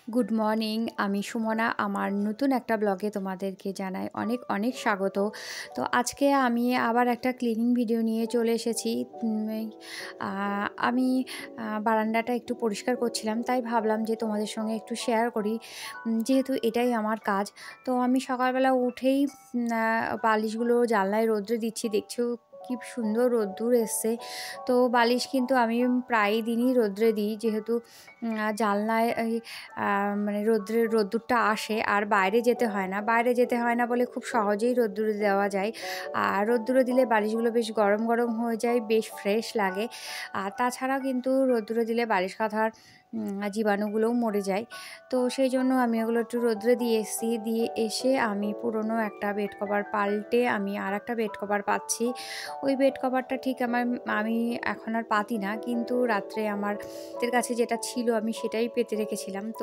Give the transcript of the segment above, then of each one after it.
Good morning, আমি সুমনা। আমার নতুন একটা ব্লগে তোমাদেরকে জানাই অনেক অনেক স্বাগত। তো আজকে আমি আবার একটা ক্লিনিং ভিডিও নিয়ে চলে এসেছি। আমি বারান্দাটা একটু পরিষ্কার করছিলাম, তাই ভাবলাম যে তোমাদের সঙ্গে একটু শেয়ার করি, যেহেতু এটাই আমার কাজ। তো আমি সকালবেলা উঠেই বালিশগুলো জানলায় রোদ্রে দিচ্ছি। দেখছো কি সুন্দর রোদ্দুর এসছে। তো বালিশ কিন্তু আমি প্রায় দিনই রোদ্রে দিই, যেহেতু জানলায় মানে রোদ্দুরটা আসে আর বাইরে যেতে হয় না। বাইরে যেতে হয় না বলে খুব সহজেই রোদ্দুরে দেওয়া যায়। আর রোদ্দুরে দিলে বালিশগুলো বেশ গরম গরম হয়ে যায়, বেশ ফ্রেশ লাগে। আর তাছাড়াও কিন্তু রোদ্দুরে দিলে বালিশ কাঁথার জীবাণুগুলোও মরে যায়। তো সেই জন্য আমি ওগুলো একটু রোদ্রে দিয়ে এসেছি। দিয়ে এসে আমি পুরনো একটা বেড কভার পাল্টে আমি আর একটা বেড কভার পাচ্ছি। ওই বেড কভারটা ঠিক আমি এখন আর পাতি না, কিন্তু রাত্রে আমার কাছে যেটা ছিল আমি সেটাই পেতে রেখেছিলাম। তো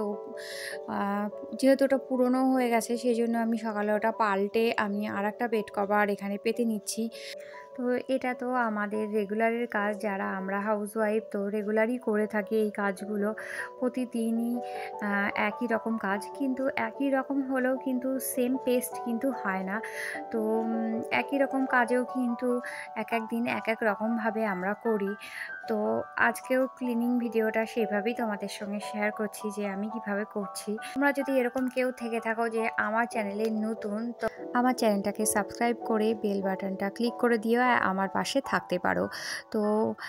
যেহেতু ওটা পুরনো হয়ে গেছে, সেই জন্য আমি সকালে ওটা পাল্টে আমি আর একটা বেড কভার এখানে পেতে নিচ্ছি। তো এটা তো আমাদের রেগুলারের কাজ, যারা আমরা হাউসওয়াইফ তো রেগুলারই করে থাকি এই কাজগুলো। প্রতিদিনই একই রকম কাজ, কিন্তু একই রকম হলেও কিন্তু সেম পেস্ট কিন্তু হয় না। তো একই রকম কাজেও কিন্তু এক এক দিন এক এক রকমভাবে আমরা করি। তো আজকেও ক্লিনিং ভিডিওটা সেভাবেই তোমাদের সঙ্গে শেয়ার করছি যে আমি কিভাবে করছি। তোমরা যদি এরকম কেউ থেকে থাকো যে আমার চ্যানেলে নতুন, তো আমার চ্যানেলটাকে সাবস্ক্রাইব করে বেল বাটনটা ক্লিক করে দিও, আমার পাশে থাকতে পারো। তো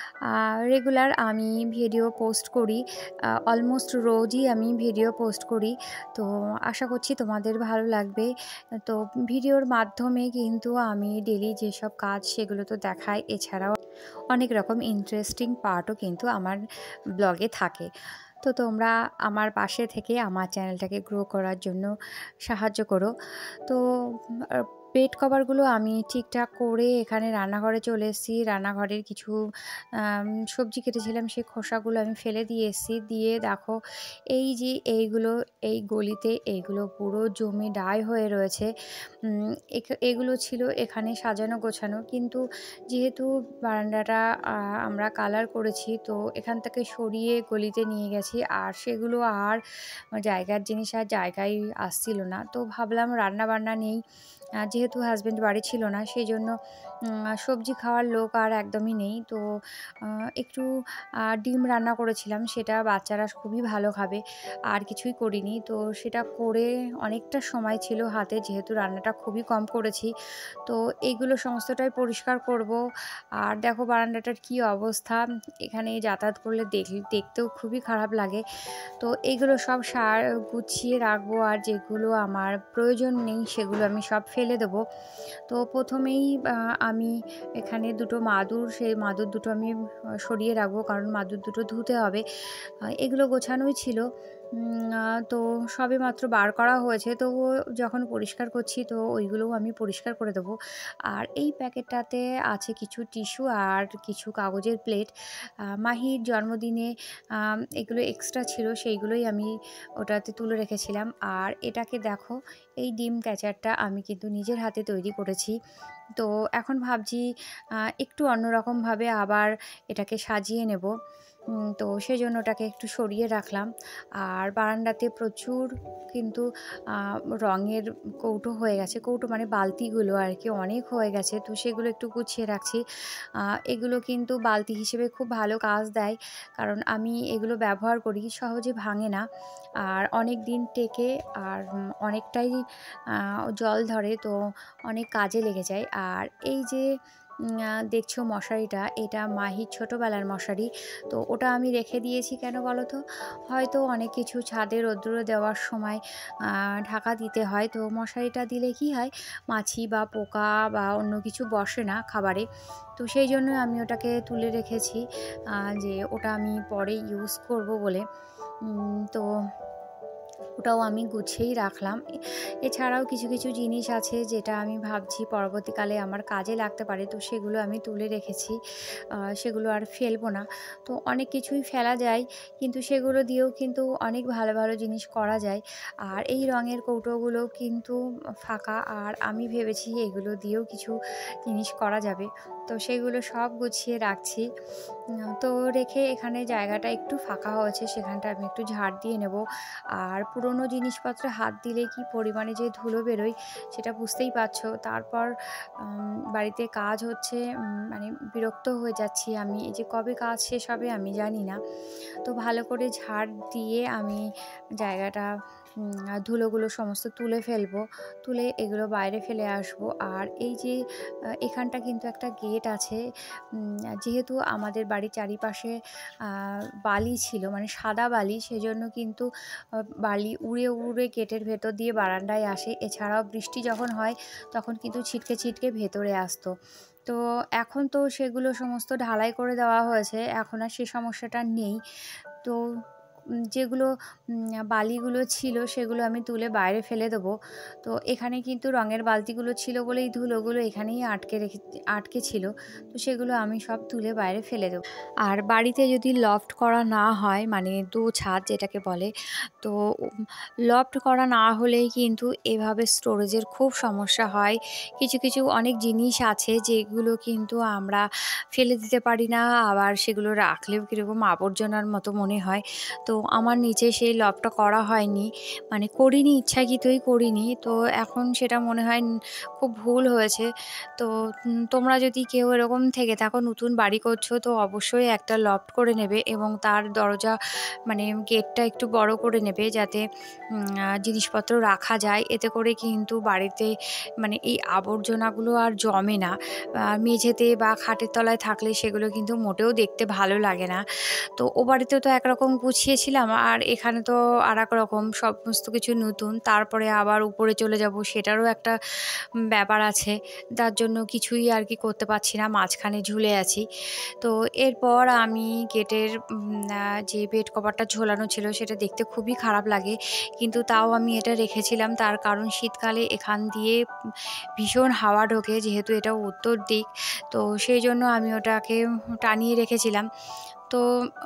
রেগুলার আমি ভিডিও পোস্ট করি, অলমোস্ট রোজই আমি ভিডিও পোস্ট করি। তো আশা করছি তোমাদের ভালো লাগবে। তো ভিডিওর মাধ্যমে কিন্তু আমি ডেলি যেসব কাজ সেগুলো তো দেখাই, এছাড়াও অনেক রকম ইন্টারেস্টিং পার্টও কিন্তু আমার ব্লগে থাকে। তো তোমরা আমার পাশে থেকে আমার চ্যানেলটাকে গ্রো করার জন্য সাহায্য করো। তো বেড কভারগুলো আমি ঠিকঠাক করে এখানে রান্নাঘরে চলে এসেছি। রান্নাঘরের কিছু সবজি কেটেছিলাম, সেই খোসাগুলো আমি ফেলে দিয়ে এসেছি। দিয়ে দেখো এই যে এই গলিতে এইগুলো পুরো জমে ডাই হয়ে রয়েছে। এগুলো ছিল এখানে সাজানো গোছানো, কিন্তু যেহেতু বারান্দাটা আমরা কালার করেছি, তো এখান থেকে সরিয়ে গলিতে নিয়ে গেছি, আর সেগুলো আর জায়গার জিনিস আর জায়গায় আসছিল না। তো ভাবলাম রান্না বান্না নেই, যেহেতু হাজব্যান্ড বাড়ি ছিল না, সেই জন্য সবজি খাওয়ার লোক আর একদমই নেই। তো একটু ডিম রান্না করেছিলাম, সেটা বাচ্চারা খুবই ভালো খাবে, আর কিছুই করিনি। তো সেটা করে অনেকটা সময় ছিল হাতে, যেহেতু রান্নাটা খুবই কম করেছি। তো এইগুলো সমস্তটাই পরিষ্কার করব। আর দেখো বারান্দাটার কি অবস্থা, এখানে যাতায়াত করলে দেখতেও খুবই খারাপ লাগে। তো এইগুলো সব গুছিয়ে রাখবো, আর যেগুলো আমার প্রয়োজন নেই সেগুলো আমি সব ফেলে দেবো। তো প্রথমেই আমি এখানে দুটো মাদুর, সেই মাদুর দুটো আমি সরিয়ে রাখবো, কারণ মাদুর দুটো ধুতে হবে। এগুলো গোছানোই ছিল। তো সবেমাত্র বার করা হয়েছে, তবুও যখন পরিষ্কার করছি তো ওইগুলোও আমি পরিষ্কার করে দেবো। আর এই প্যাকেটটাতে আছে কিছু টিস্যু আর কিছু কাগজের প্লেট। মাহির জন্মদিনে এগুলো এক্সট্রা ছিল, সেইগুলোই আমি ওটাতে তুলে রেখেছিলাম। আর এটাকে দেখো, এই ডিম ক্যাচারটা আমি কিন্তু নিজের হাতে তৈরি করেছি। তো এখন ভাবছি একটু অন্যরকমভাবে আবার এটাকে সাজিয়ে নেব। তো সেজন্য ওটাকে একটু সরিয়ে রাখলাম। আর বারান্দাতে প্রচুর কিন্তু রঙের কৌটো হয়ে গেছে, কৌটো মানে বালতিগুলো আর কি, অনেক হয়ে গেছে। তো সেগুলো একটু গুছিয়ে রাখছি। এগুলো কিন্তু বালতি হিসেবে খুব ভালো কাজ দেয়, কারণ আমি এগুলো ব্যবহার করি, সহজে ভাঙে না, আর অনেক দিন টেকে, আর অনেকটাই জল ধরে, তো অনেক কাজে লেগে যায়। আর এই যে দেখছো মশারিটা, এটা মাহির ছোটোবেলার মশারি। তো ওটা আমি রেখে দিয়েছি কেন বলো তো, হয়তো অনেক কিছু ছাদে রোদ্দুরে দেওয়ার সময় ঢাকা দিতে হয়। তো মশারিটা দিলে কি হয়, মাছি বা পোকা বা অন্য কিছু বসে না খাবারে। তো সেই জন্য আমি ওটাকে তুলে রেখেছি, যে ওটা আমি পরে ইউজ করব বলে। তো ওটাও আমি গুছিয়েই রাখলাম। এছাড়াও কিছু কিছু জিনিস আছে যেটা আমি ভাবছি পরবর্তীকালে আমার কাজে লাগতে পারে, তো সেগুলো আমি তুলে রেখেছি। সেগুলো আর ফেলবো না। তো অনেক কিছুই ফেলা যায়, কিন্তু সেগুলো দিয়েও কিন্তু অনেক ভালো ভালো জিনিস করা যায়। আর এই রঙের কৌটোগুলো কিন্তু ফাঁকা, আর আমি ভেবেছি এগুলো দিয়েও কিছু জিনিস করা যাবে। তো সেগুলো সব গুছিয়ে রাখছি। তো রেখে এখানে জায়গাটা একটু ফাঁকা হয়েছে, সেখানটা আমি একটু ঝাড় দিয়ে নেব। আর পুরনো জিনিসপত্রে হাত দিলে কি পরিমাণে যে ধুলো বেরোয় সেটা বুঝতেই পারছো। তারপর বাড়িতে কাজ হচ্ছে, মানে বিরক্ত হয়ে যাচ্ছি আমি। এই যে কবে কাজ শেষ হবে আমি জানি না। তো ভালো করে ঝাড় দিয়ে আমি জায়গাটা ধুলোগুলো সমস্ত তুলে ফেলবো। তুলে এগুলো বাইরে ফেলে আসবো। আর এই যে এখানটা কিন্তু একটা গেট আছে। যেহেতু আমাদের বাড়ির চারিপাশে আ বালি ছিল, মানে সাদা বালি, সেজন্য কিন্তু আ বালি উড়ে, উড়ে গেটের ভেতর দিয়ে বারান্দায় আসে। এছাড়াও বৃষ্টি যখন হয় তখন কিন্তু ছিটকে, ছিটকে ভেতরে আসতো। তো এখন তো সেগুলো সমস্ত ঢালাই করে দেওয়া হয়েছে। এখন আর সে সমস্যাটা নেই। তো যেগুলো বালিগুলো ছিল সেগুলো আমি তুলে বাইরে ফেলে দেবো। তো এখানে কিন্তু রঙের বালতিগুলো ছিল বলেই ধুলোগুলো এখানেই আটকে ছিল। তো সেগুলো আমি সব তুলে বাইরে ফেলে দেবো। আর বাড়িতে যদি লফট করা না হয়, মানে দো-ছাদ যেটাকে বলে, তো লফট করা না হলেই কিন্তু এভাবে স্টোরেজের খুব সমস্যা হয়। কিছু, কিছু অনেক জিনিস আছে যেগুলো কিন্তু আমরা ফেলে দিতে পারি না, আবার সেগুলো রাখলেও কীরকম আবর্জনার মতো মনে হয়। তো আমার নিচে সেই লফটটা করা হয়নি, মানে করিনি, ইচ্ছাকৃতই করিনি। তো এখন সেটা মনে হয় খুব ভুল হয়েছে। তো তোমরা যদি কেউ এরকম থেকে থাকো, নতুন বাড়ি করছো, তো অবশ্যই একটা লফট করে নেবে এবং তার দরজা, মানে গেটটা একটু বড় করে নেবে যাতে জিনিসপত্র রাখা যায়। এতে করে কিন্তু বাড়িতে মানে এই আবর্জনাগুলো আর জমে না। মেঝেতে বা খাটের তলায় থাকলে সেগুলো কিন্তু মোটেও দেখতে ভালো লাগে না। তো ও বাড়িতেও তো একরকম গুছিয়েছিলাম, আর এখানে তো আরেক রকম, সমস্ত কিছু নতুন। তারপরে আবার উপরে চলে যাব, সেটারও একটা ব্যাপার আছে। তার জন্য কিছুই আর কি করতে পারছি না, মাঝখানে ঝুলে আছি। তো এরপর আমি গেটের যে বেড কভারটা ঝোলানো ছিল সেটা দেখতে খুবই খারাপ লাগে। কিন্তু তাও আমি এটা রেখেছিলাম, তার কারণ শীতকালে এখান দিয়ে ভীষণ হাওয়া ঢোকে, যেহেতু এটা উত্তর দিক। তো সেইজন্য আমি ওটাকে টানিয়ে রেখেছিলাম। তো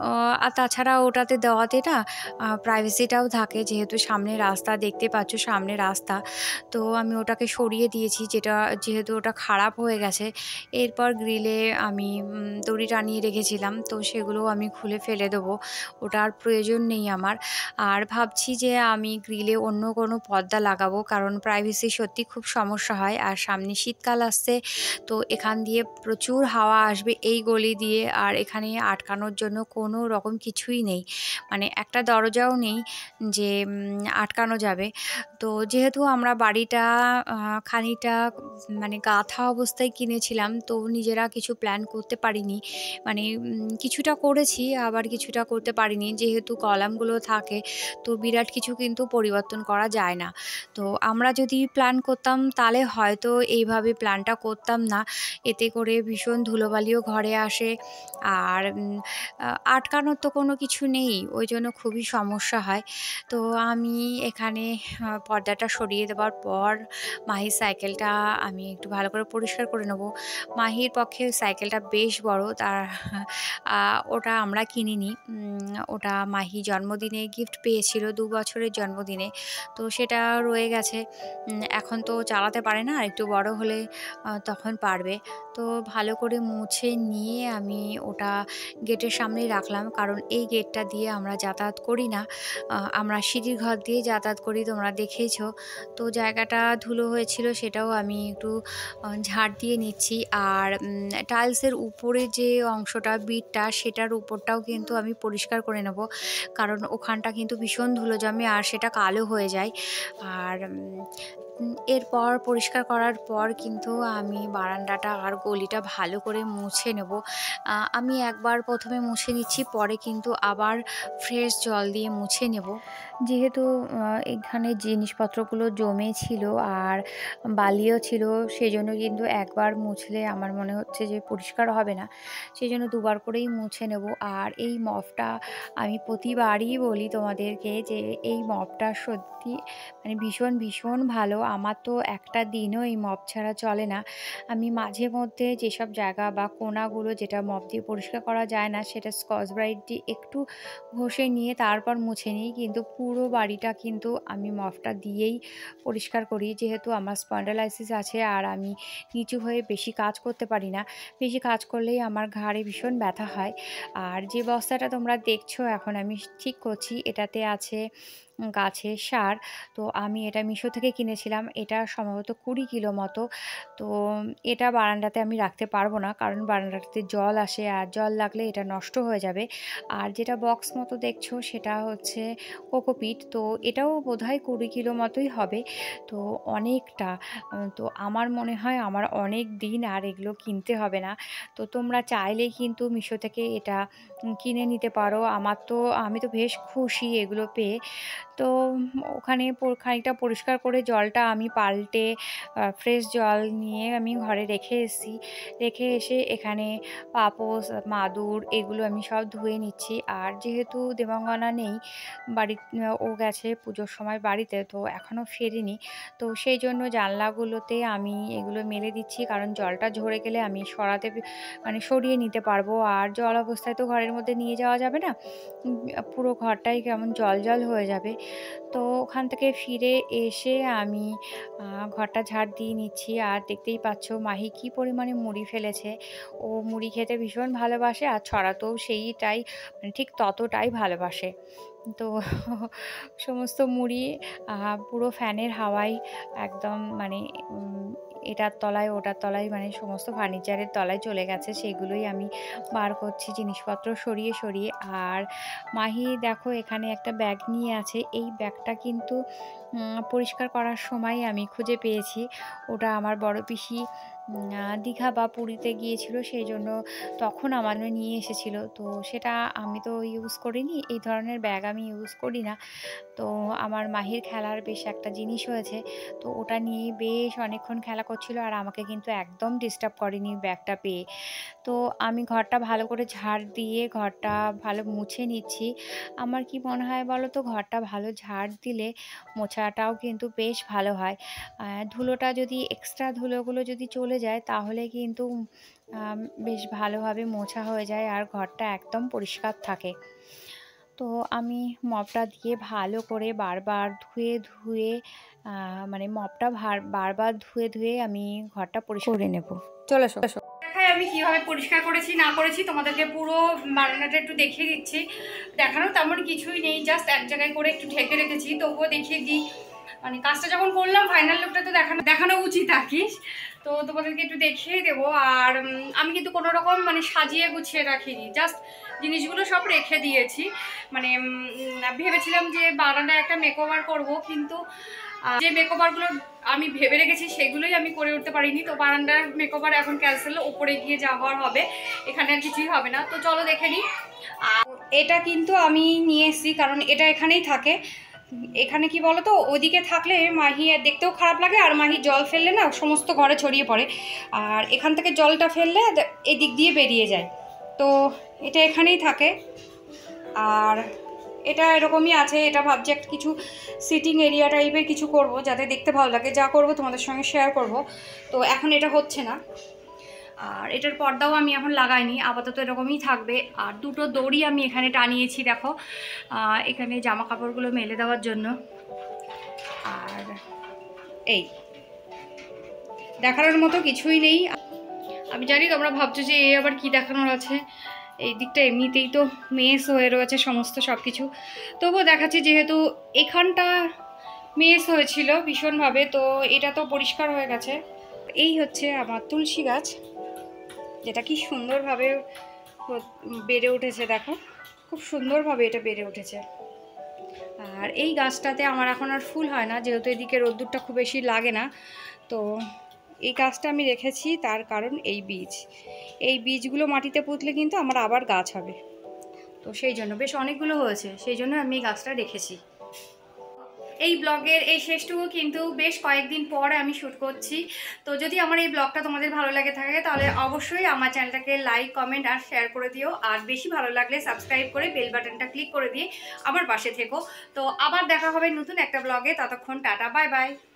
আর তাছাড়া ওটাতে দেওয়াতে না প্রাইভেসিটাও থাকে, যেহেতু সামনে রাস্তা, দেখতে পাচ্ছ সামনে রাস্তা। তো আমি ওটাকে সরিয়ে দিয়েছি, যেহেতু ওটা খারাপ হয়ে গেছে। এরপর গ্রিলে আমি দড়ি টানিয়ে রেখেছিলাম, তো সেগুলোও আমি খুলে ফেলে দেবো। ওটা আর প্রয়োজন নেই আমার। আর ভাবছি যে আমি গ্রিলে অন্য কোনো পর্দা লাগাবো, কারণ প্রাইভেসি সত্যি খুব সমস্যা হয়। আর সামনে শীতকাল আসছে, তো এখান দিয়ে প্রচুর হাওয়া আসবে এই গলি দিয়ে, আর এখানে আটকানোর জন্য কোনো রকম কিছুই নেই, মানে একটা দরজাও নেই যে আটকানো যাবে। তো যেহেতু আমরা বাড়িটা খানিকটা মানে গাঁথা অবস্থায় কিনেছিলাম, তো নিজেরা কিছু প্ল্যান করতে পারিনি। মানে কিছুটা করেছি, আবার কিছুটা করতে পারিনি। যেহেতু কলামগুলো থাকে, তো বিরাট কিছু কিন্তু পরিবর্তন করা যায় না। তো আমরা যদি প্ল্যান করতাম তাহলে হয়তো এইভাবে প্ল্যানটা করতাম না। এতে করে ভীষণ ধুলোবালিও ঘরে আসে, আর আটকানোর তো কোনো কিছু নেই, ওই জন্য খুবই সমস্যা হয়। তো আমি এখানে পর্দাটা সরিয়ে দেওয়ার পর মাহির সাইকেলটা আমি একটু ভালো করে পরিষ্কার করে নেব। মাহির পক্ষে সাইকেলটা বেশ বড়, ওটা আমরা কিনিনি। ওটা মাহি জন্মদিনে গিফট পেয়েছিল, ২ বছরের জন্মদিনে। তো সেটা রয়ে গেছে। এখন তো চালাতে পারে না, একটু বড় হলে তখন পারবে। তো ভালো করে মুছে নিয়ে আমি ওটা গেটের সামনেই রাখলাম, কারণ এই গেটটা দিয়ে আমরা যাতায়াত করি না। আমরা সিঁড়ির ঘর দিয়ে যাতায়াত করি, তোমরা দেখেইছো। তো জায়গাটা ধুলো হয়েছিল, সেটাও আমি একটু ঝাড় দিয়ে নিচ্ছি। আর টাইলসের উপরে যে অংশটা, বিটটা, সেটার উপরটাও কিন্তু আমি পরিষ্কার করে নেব, কারণ ওখানটা কিন্তু ভীষণ ধুলো জমে আর সেটা কালো হয়ে যায়। আর এরপর পরিষ্কার করার পর কিন্তু আমি বারান্দাটা আর গলিটা ভালো করে মুছে নেব। আমি একবার প্রথমে মুছে নিচ্ছি, পরে কিন্তু আবার ফ্রেশ জল দিয়ে মুছে নেব। যেহেতু এখানে জিনিসপত্রগুলো জমে ছিল আর বালিও ছিল, সেজন্য কিন্তু একবার মুছলে আমার মনে হচ্ছে যে পরিষ্কার হবে না। সেজন্য দুবার করেই মুছে নেব। আর এই মপটা আমি প্রতিবারই বলি তোমাদেরকে যে এই মপটা সত্যি মানে ভীষণ, ভীষণ ভালো। আমার তো একটা দিনও এই মপ ছাড়া চলে না। আমি মাঝে মধ্যে যেসব জায়গা বা কোণাগুলো যেটা মপ দিয়ে পরিষ্কার করা যায় না, সেটা স্কচ ব্রাইট দিয়ে একটু ঘষে নিয়ে তারপর মুছে নিই। কিন্তু পুরো বাড়িটা কিন্তু আমি মপটা দিয়েই পরিষ্কার করি। যেহেতু আমার স্পন্ডালাইসিস আছে আর আমি নিচু হয়ে বেশি কাজ করতে পারি না। বেশি কাজ করলেই আমার ঘাড়ে ভীষণ ব্যথা হয়। আর যে বস্তাটা তোমরা দেখছো এখন আমি ঠিক করছি, এটাতে আছে গাছের সার। তো আমি এটা মিশো থেকে কিনেছিলাম। এটা সম্ভবত ২০ কিলো মতো। তো এটা বারান্দাতে আমি রাখতে পারবো না, কারণ বারান্দাটাতে জল আসে আর জল লাগলে এটা নষ্ট হয়ে যাবে। আর যেটা বক্স মতো দেখছো সেটা হচ্ছে কোকোপিট। তো এটাও বোধহয় ২০ কিলো মতোই হবে। তো অনেকটা। তো আমার মনে হয় আমার অনেক দিন আর এগুলো কিনতে হবে না। তো তোমরা চাইলেই কিন্তু মিশো থেকে এটা কিনে নিতে পারো। আমি তো বেশ খুশি এগুলো পেয়ে। তো ওখানে খানিকটা পরিষ্কার করে জলটা আমি পাল্টে ফ্রেশ জল নিয়ে আমি ঘরে রেখে এসেছি। রেখে এসে এখানে পাপোশ, মাদুর এগুলো আমি সব ধুয়ে নিচ্ছি। আর যেহেতু দেবাঙ্গনা নেই, বাড়ি ও গেছে পুজোর সময় বাড়িতে, তো এখনও ফেরেনি। তো সেই জন্য জানলাগুলোতে আমি এগুলো মেলে দিচ্ছি, কারণ জলটা ঝরে গেলে আমি মানে সরিয়ে নিতে পারবো। আর জল অবস্থায় তো ঘরের মধ্যে নিয়ে যাওয়া যাবে না। পুরো ঘরটাই কেমন জল হয়ে যাবে। তো ওখান থেকে ফিরে এসে আমি ঘরটা ঝাড় দিয়ে নিচ্ছি। আর দেখতেই পাচ্ছ মাহি কী পরিমাণে মুড়ি ফেলেছে। ও মুড়ি খেতে ভীষণ ভালোবাসে আর ছড়াতেও সেইটাই, মানে ঠিক ততটাই ভালোবাসে। তো সমস্ত মুড়ি পুরো ফ্যানের হাওয়ায় একদম মানে এটার তলায় ওটার তলায়, মানে সমস্ত ফার্নিচারের তলায় চলে গেছে। সেগুলোই আমি বার করছি জিনিসপত্র সরিয়ে। আর মাহি দেখো এখানে একটা ব্যাগ নিয়ে আছে। এই ব্যাগটা কিন্তু পরিষ্কার করার সময় আমি খুঁজে পেয়েছি। ওটা আমার বড় পিসি দীঘা বা পুরীতে গিয়েছিল, সেই জন্য তখন আমার জন্য নিয়ে এসেছিল। তো সেটা আমি তো ইউজ করিনি, এই ধরনের ব্যাগ আমি ইউজ করি না। তো আমার মাহির খেলার বেশ একটা জিনিস হয়েছে। তো ওটা নিয়ে বেশ অনেকক্ষণ খেলা করছিল আর আমাকে কিন্তু একদম ডিস্টার্ব করেনি ব্যাগটা পেয়ে। তো আমি ঘরটা ভালো করে ঝাড় দিয়ে ঘরটা ভালো মুছে নিচ্ছি। আমার কি মনে হয় বলো তো, ঘরটা ভালো ঝাড় দিলে মোছাটাও কিন্তু বেশ ভালো হয়। ধুলোটা যদি এক্সট্রা ধুলোগুলো যদি চলে যায় তাহলে কিন্তু বেশ ভালোভাবে মোছা হয়ে যায় আর ঘরটা একদম পরিষ্কার থাকে। তো আমি মপটা দিয়ে ভালো করে বারবার ধুয়ে মানে মপটা বারবার ধুয়ে আমি ঘরটা পরিষ্কার করে নেব। চলে এসো। দেখাই আমি কিভাবে পরিষ্কার করেছি না করেছি, তোমাদেরকে পুরো বারান্দাটা একটু দেখিয়ে দিচ্ছি। দেখানো তেমন কিছুই নেই, জাস্ট এক জায়গায় করে একটু ঢেকে রেখেছি, তবুও দেখিয়ে দিই। মানে কাজটা যখন করলাম ফাইনাল লুকটা তো দেখানো উচিত থাকিস। তো তোমাদেরকে একটু দেখিয়ে দেবো। আর আমি কিন্তু কোনো রকম মানে সাজিয়ে গুছিয়ে রাখিনি, জাস্ট জিনিসগুলো সব রেখে দিয়েছি। মানে ভেবেছিলাম যে বারান্দায় একটা মেকওভার করবো, কিন্তু যে মেকওভারগুলো আমি ভেবে রেখেছি সেগুলোই আমি করে উঠতে পারিনি। তো বারান্দার মেকওভার এখন ক্যান্সেল, ওপরে গিয়ে যাওয়ার হবে, এখানে আর কিছুই হবে না। তো চলো দেখে নিই। আর এটা কিন্তু আমি নিয়ে এসেছি কারণ এটা এখানেই থাকে। এখানে কি বলো তো, ওইদিকে থাকলে মাহি দেখতেও খারাপ লাগে আর মাহি জল ফেললে না সমস্ত ঘরে ছড়িয়ে পড়ে। আর এখান থেকে জলটা ফেললে এদিক দিয়ে বেরিয়ে যায়। তো এটা এখানেই থাকে। আর এটা এরকমই আছে। এটা ভাবছি একটা কিছু সিটিং এরিয়া টাইপের কিছু করব, যাতে দেখতে ভালো লাগে। যা করব তোমাদের সঙ্গে শেয়ার করব। তো এখন এটা হচ্ছে না। আর এটার পর্দাও আমি এখন লাগাইনি, আপাতত এরকমই থাকবে। আর দুটো দড়ি আমি এখানে টানিয়েছি দেখো, এখানে জামা কাপড়গুলো মেলে দেওয়ার জন্য। আর এই দেখানোর মতো কিছুই নেই। আমি জানি তোমরা ভাবছো যে এ আবার কি দেখানোর আছে। এই দিকটা এমনিতেই তো মেস হয়ে রয়েছে সমস্ত সব কিছু, তবুও দেখাচ্ছি যেহেতু এখানটা মেস হয়েছিল ভীষণভাবে। তো এটা তো পরিষ্কার হয়ে গেছে। এই হচ্ছে আমার তুলসী গাছ, যেটা কি সুন্দরভাবে বেড়ে উঠেছে দেখো, খুব সুন্দরভাবে এটা বেড়ে উঠেছে। আর এই গাছটাতে আমার এখন আর ফুল হয় না, যেহেতু এদিকে রোদ্দুরটা খুব বেশি লাগে না। তো এই গাছটা আমি রেখেছি তার কারণ এই বীজগুলো মাটিতে পুঁতলে কিন্তু আমার আবার গাছ হবে। তো সেই জন্য বেশ অনেকগুলো হয়েছে, সেই জন্য আমি এই গাছটা রেখেছি। এই ব্লগের এই শেষটুকু কিন্তু বেশ কয়েকদিন পর আমি শ্যুট করছি। তো যদি আমার এই ব্লগটা তোমাদের ভালো লাগে থাকে তাহলে অবশ্যই আমার চ্যানেলটাকে লাইক, কমেন্ট আর শেয়ার করে দিও। আর বেশি ভালো লাগলে সাবস্ক্রাইব করে বেল বাটনটা ক্লিক করে দিয়ে আমার পাশে থেকো। তো আবার দেখা হবে নতুন একটা ব্লগে, ততক্ষণ টাটা, বাই বাই।